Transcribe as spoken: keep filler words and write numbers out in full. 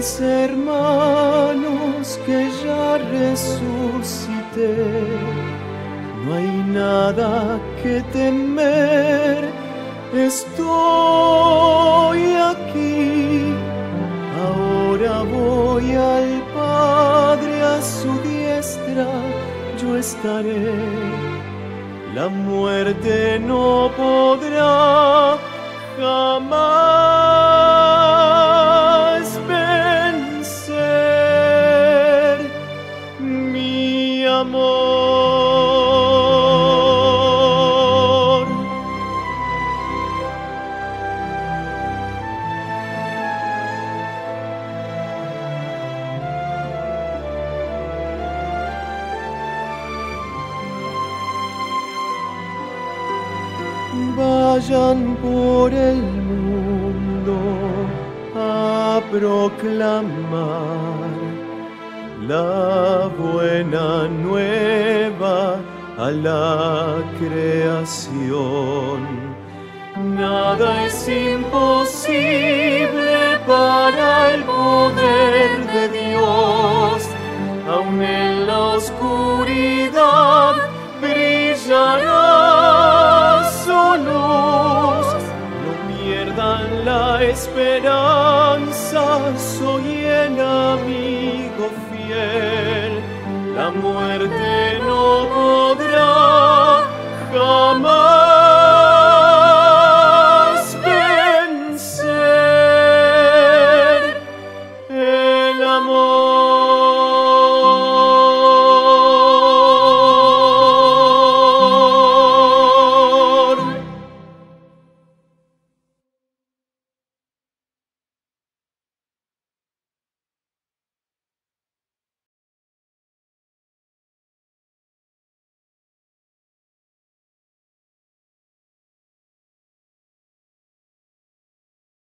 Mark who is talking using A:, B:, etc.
A: mis hermanos que ya resucité. No hay nada que temer, estoy aquí. Ahora voy al Padre, a su diestra yo estaré. La muerte no podrá jamás vencer mi amor. Vayan por el mundo a proclamar la buena nueva a la creación. Nada es imposible para el poder de Dios, aun en la oscuridad brillará su luz. No pierdan la esperanza, soy el amigo fiel. La muerte no